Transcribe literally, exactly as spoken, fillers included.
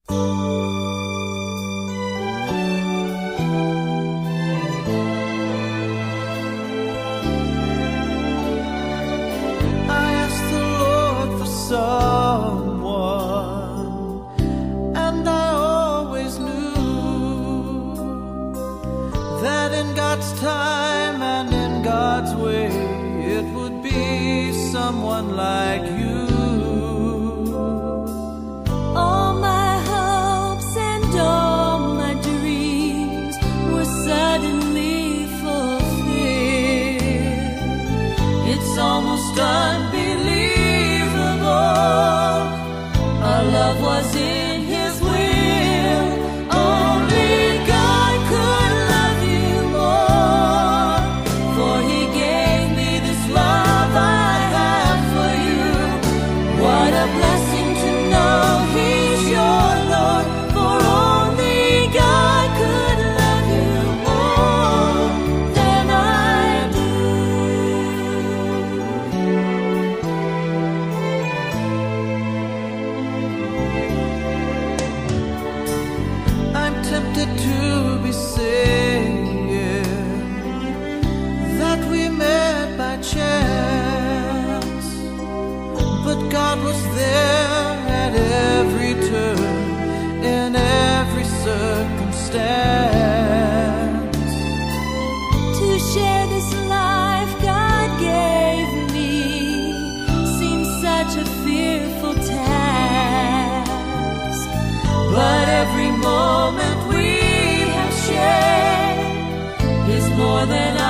That in God's time and in God's way it would be someone like you. All my hopes and all my dreams were suddenly fulfilled. It's almost unbelievable. Our love was in His will. Only God could love you more, for He gave me this love I have for you. What a blessing to know He's your Lord, for only God could love you more than I do. I'm tempted to be saying that we met by chance, but God was there at every turn, in every circumstance. To share this life God gave me seems such a fearful task, but every moment we have shared is more than I